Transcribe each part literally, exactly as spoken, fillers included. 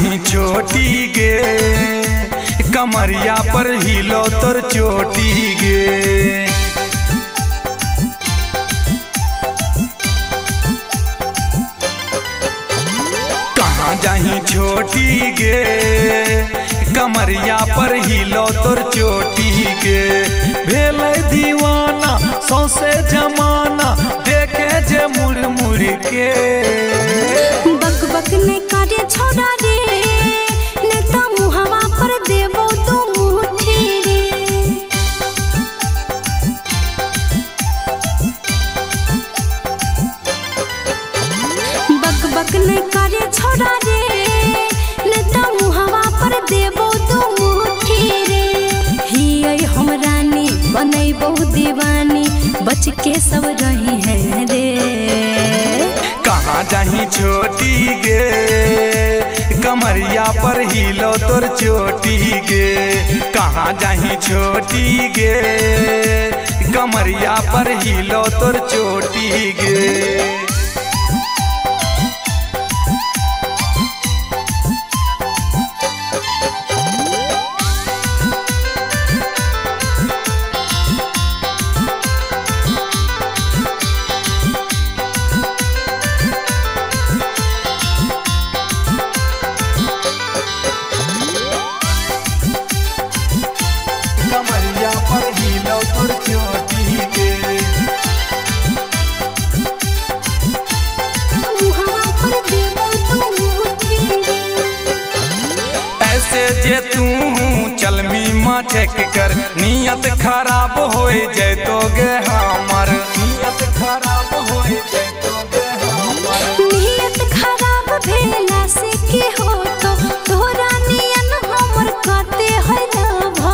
जाही छोटी गे कमरिया पर हिलो तोर चोटी गे। कहाँ जाही छोटी गे कमरिया पर हिलो तोर चोटी गे। भेल दीवाना सौसे जमाना देखे जे मुड़ मुड़ के। बक बक ने करे छोड़ा रे ने तो मुहवा पर देबो तू मुट्ठी रे। बक बक ने करे छोड़ा रे ने तो मुहवा पर देबो तू मुट्ठी रे। ही हम रानी बनई बहु दीवानी बच के सब रही है रे। कहाँ जाही छोटी गे कमरिया पर हिलो तोर चोटी गे। कहाँ जाही छोटी गे कमरिया पर हिलो तोर चोटी गे। कमरिया पर हिलो तोर चोटी गे। ऐसे जे तू चलमी मचक कर नियत खराब हो जाए तो गे हमर। नियत खराब हो जाए तो गे हमर। नियत खराब भेला से के हो तो तोरा नियन हमर काते है लाभा।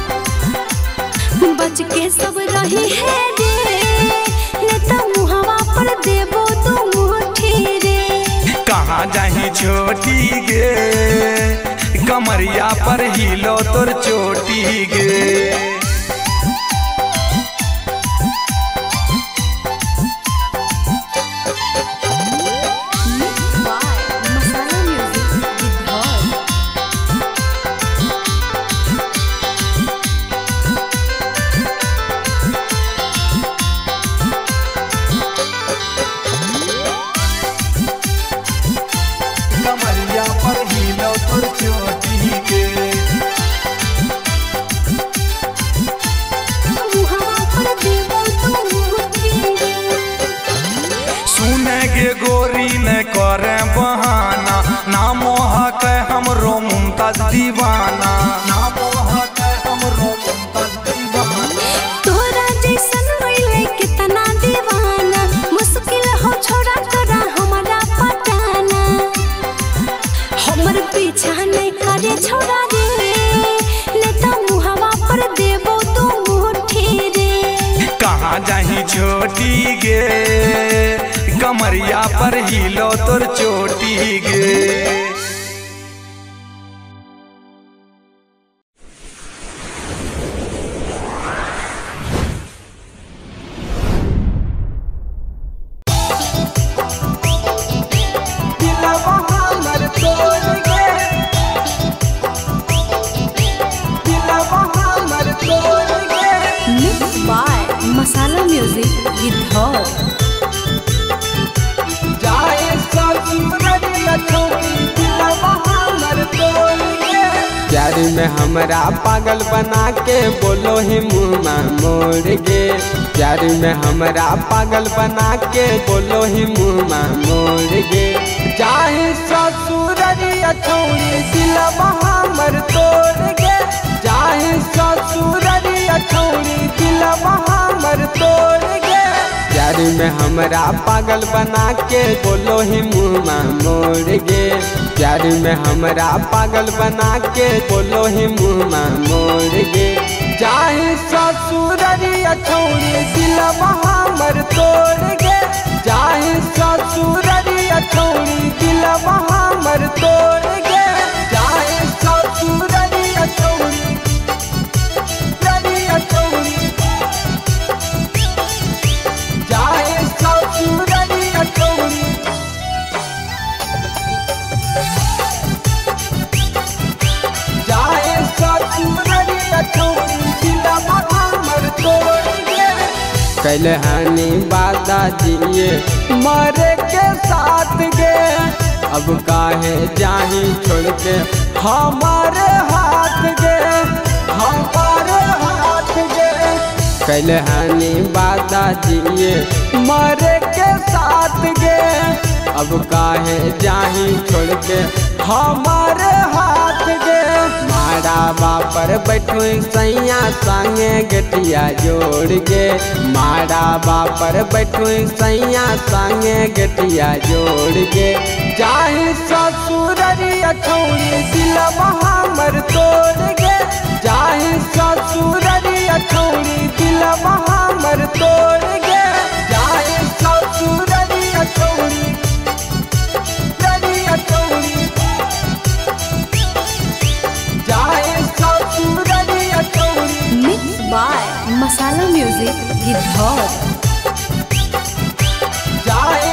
बच के सब रही है रे ने तो मुहवा पर देबो तू मुट्ठी रे। कहाँ जाही छोटी गे कमरिया पर हिलो तोर चोटी गे। कमरिया पर हिलो तोर चोटी गे। सुने गे गोरी ने करे बहाना नामो हक हमरो मुमताज दीवाना। नामो हक हमरो मुमताज दीवाना। तोरा जैसन मिले कितना दीवाना मुश्किल हो छोड़ा तोरा हमारा पटाना। हमर पीछा नहीं करे छोड़ा रे ने तो मुहवा पर देबो तू मुट्ठी रे। कहाँ जाही छोटी गे कमरिया पर हिलो तोर चोटी गे। Mixed by Masala Music Gidhar। प्यार में हमरा पागल बना के बोलो ही मुँह मोड़ गे। प्यार में हमरा पागल बना के बोलो ही मुँह मोड़ गे। चाहे ससुररिया छोड़ी दिलवा हमर तोड़ गे। चाहे ससुररिया छोड़ी दिलवा हमर तोड़ गे। प्यार में हमरा पागल बना के बोलो ही मुँह मोड़ गे। प्यार में हमरा पागल बना के बोलो ही मुँह मोड़ गे। चाहे ससुररिया छोड़ी दिलवा हमर तोड़ गे। चाहे ससुररिया छोड़ी दिलवा हमर तोड़ गे। चाहे ससुररिया छोड़ी ररिया छोड़ी चाहे ससुररिया छोड़ी कैले हानि बादा जिए मरे के साथ गे। अब काहे जाही छोड़ के हमारे हाथ गे, हमारे हाथ गे। कैले हानि बादा जिए मरे के साथ गे। अब काहे जाही छोड़ के हमारे हाथ गे। मारा बापर बैठो सैया संगे गटिया जोड़ गे। मारा बापर बैठो सैया संगे गटिया जोड़ गे। चाहे ससुररिया छौरी दिलवा हमर तोड़ गे। चाहे ससुररिया छौरी दिलवा हमर तोड़ गे। चाहे ससुररिया छौरी ररिया छौरी चाहे ससुररिया छौरी। Mix by Masala music Gidhaur. चाहे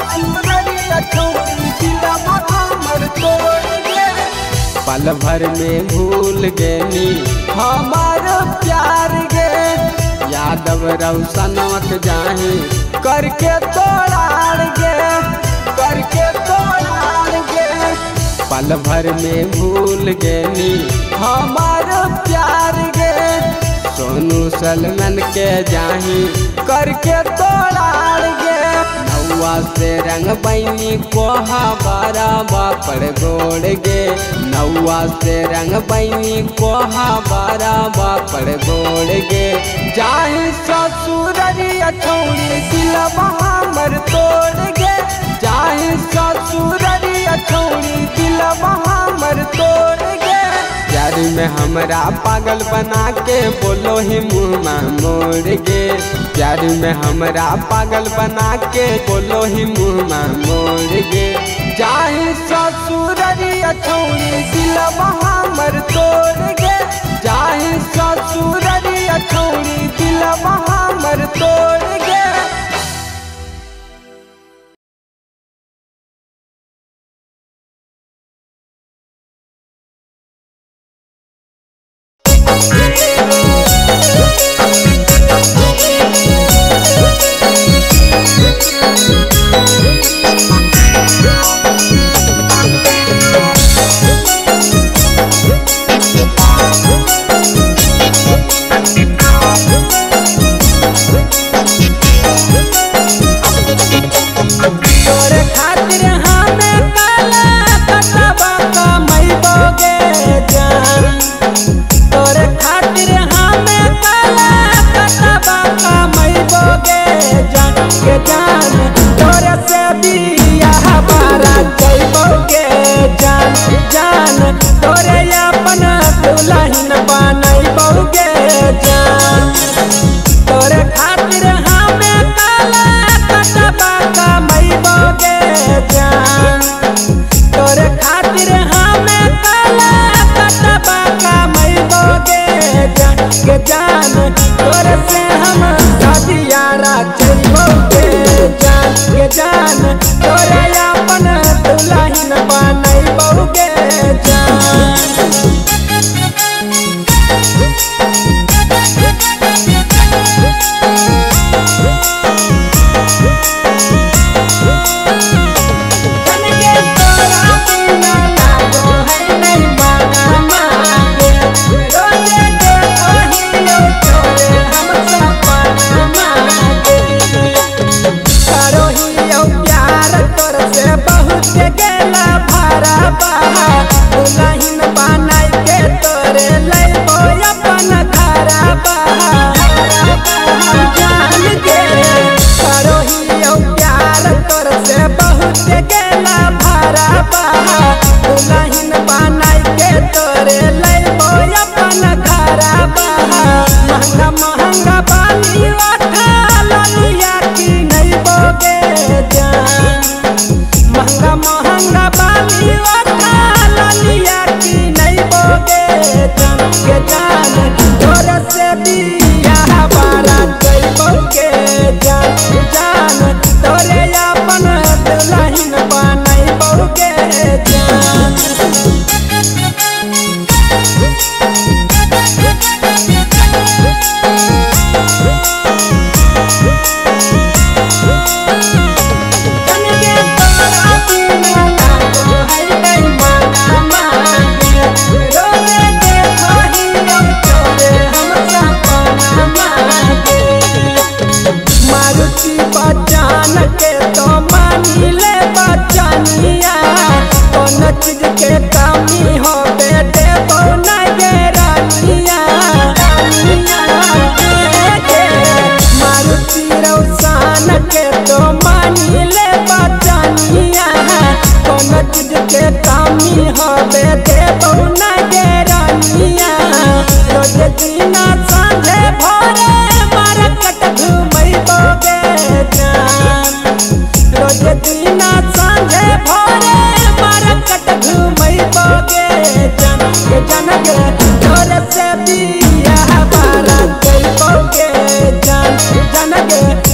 ससुररिया छौरी दिलवा हमर तोड़ गे। पल भर में भूल गेनी हमार प्यार गे। यादव रौशनक जाही करके तोड़ार गे, करके तोड़ार गे। पल भर में भूल गेनी हमार प्यार गे। सोनू सलमान के जाही करके तोड़ार गे। नौआ से रंग बैनी कोहा बारा बापर गोड़ गे। नौआ से रंग बैनी कोहा बारा बापर गोड़ गे। चाहे ससुररिया छौरी दिलवा हमर तोड़ गे। चाहे ससुररिया छौरी दिलवा हमर तोड़ गे। प्यार में हमरा पागल बना के बोलो ही मुँह मोड़ गे। प्यार में हमरा पागल बना के बोलो ही मुँह मोड़ गे। चाहे ससुररिया छौरी दिलवा हमर तोड़ गे। चाहे ससुररिया छौरी दिलवा हमर तोड़ गे। जान के कामी हवे देबौ न गे रानिया रोज दिना संझे भोरे मार्केट घुमैबो गे जान रोज दिना संझे भोरे मार्केट घुमैबो गे जान के जान गे तोरे से बियाह बारात कइबो गे जान जान गे